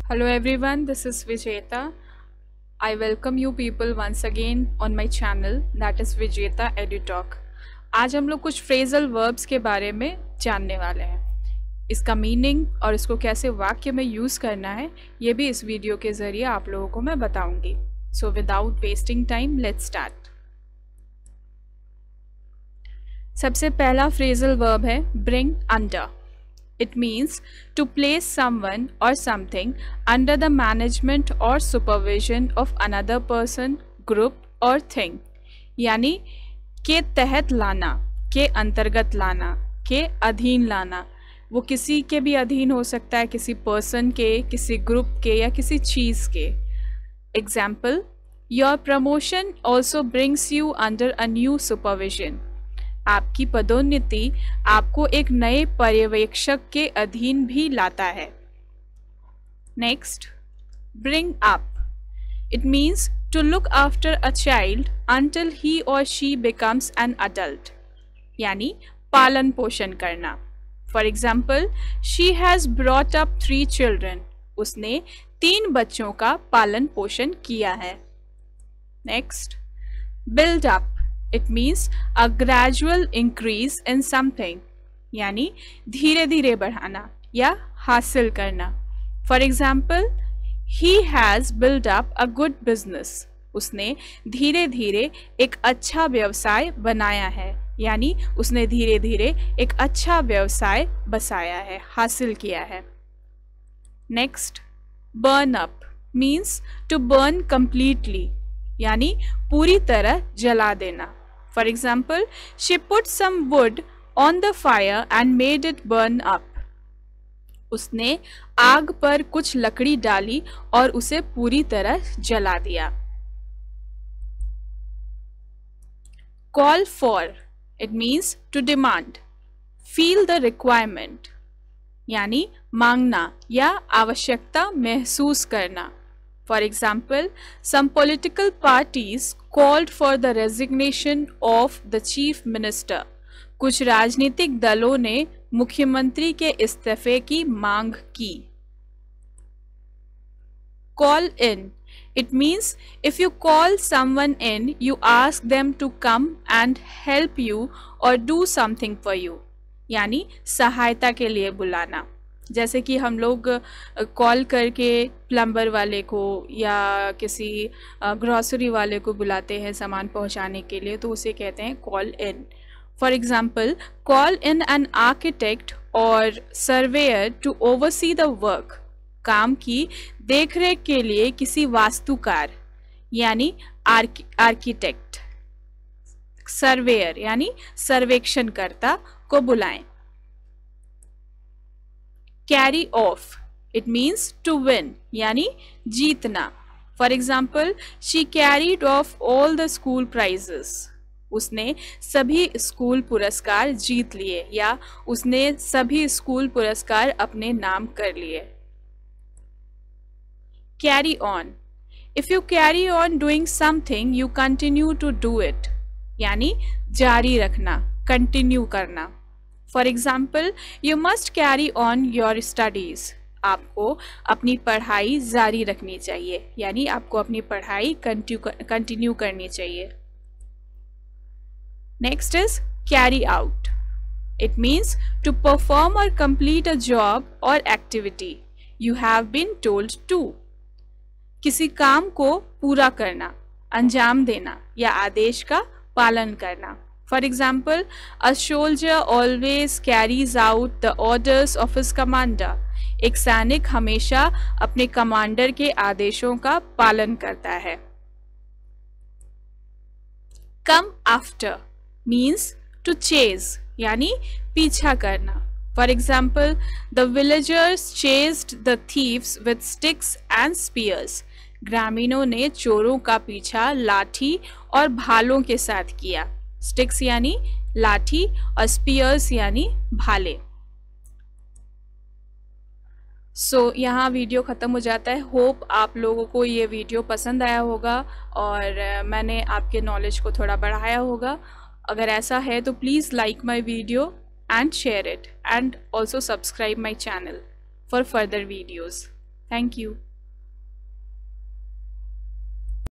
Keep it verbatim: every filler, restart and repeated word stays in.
Hello everyone, this is Vijeta. I welcome you people once again on my channel that is Vijeta EduTalk. आज हम लोग कुछ phrasal verbs के बारे में जानने वाले हैं। इसका मीनिंग और इसको कैसे वाक्य में यूज़ करना है ये भी इस वीडियो के ज़रिए आप लोगों को मैं बताऊंगी। So without wasting time let's start. सबसे पहला फ्रेजल वर्ब है bring under. It means to place someone or something under the management or supervision of another person, group or thing. यानी के तहत लाना, के अंतर्गत लाना, के अधीन लाना। वो किसी के भी अधीन हो सकता है, किसी पर्सन के, किसी ग्रुप के या किसी चीज़ के। Example, your promotion also brings you under a new supervision. आपकी पदोन्नति आपको एक नए पर्यवेक्षक के अधीन भी लाता है। Next, bring up. It means to look after a child until he or she becomes an adult, यानी पालन पोषण करना। For example, she has brought up three children. उसने तीन बच्चों का पालन पोषण किया है। Next, build up. It means a gradual increase in something, यानी धीरे धीरे बढ़ाना या हासिल करना। For example, he has built up a good business. उसने धीरे धीरे एक अच्छा व्यवसाय बनाया है, यानी उसने धीरे धीरे एक अच्छा व्यवसाय बसाया है, हासिल किया है। Next, burn up means to burn completely, यानी पूरी तरह जला देना। For example, she put some wood on the fire and made it burn up. उसने आग पर कुछ लकड़ी डाली और उसे पूरी तरह जला दिया। Call for. It means to demand. Feel the requirement. यानी मांगना या आवश्यकता महसूस करना। For example, some political parties called for the resignation of the chief minister. कुछ राजनीतिक दलों ने मुख्यमंत्री के इस्तीफे की मांग की। Call in. It means if you call someone in, you ask them to come and help you or do something for you. यानी सहायता के लिए बुलाना। जैसे कि हम लोग कॉल करके प्लम्बर वाले को या किसी ग्रॉसरी वाले को बुलाते हैं सामान पहुंचाने के लिए, तो उसे कहते हैं call in. For example, call in an architect or surveyor to oversee the work. काम की देखरेख के लिए किसी वास्तुकार यानी आर्किटेक्ट, सर्वेयर यानी सर्वेक्षणकर्ता को बुलाएं। Carry off. It means to win, यानी जीतना। For example, she carried off all the school prizes. उसने सभी स्कूल पुरस्कार जीत लिए या उसने सभी स्कूल पुरस्कार अपने नाम कर लिए। Carry on. If you carry on doing something you continue to do it, यानी जारी रखना, कंटिन्यू करना। For example, you must carry on your studies. आपको अपनी पढ़ाई जारी रखनी चाहिए, यानी आपको अपनी पढ़ाई कंटिन्यू करनी चाहिए। Next is carry out. It means to perform और complete a job or activity you have been told to. किसी काम को पूरा करना, अंजाम देना या आदेश का पालन करना। For example, a soldier always carries out the orders of his commander. एक सैनिक हमेशा अपने कमांडर के आदेशों का पालन करता है। Come after means to chase, यानी पीछा करना। For example, the villagers chased the thieves with sticks and spears. ग्रामीणों ने चोरों का पीछा लाठी और भालों के साथ किया। स्टिक्स यानी लाठी और स्पीयर्स यानी भाले। सो so, यहाँ वीडियो ख़त्म हो जाता है। होप आप लोगों को ये वीडियो पसंद आया होगा और मैंने आपके नॉलेज को थोड़ा बढ़ाया होगा। अगर ऐसा है तो please like my video and share it and also subscribe my channel for further videos. Thank you.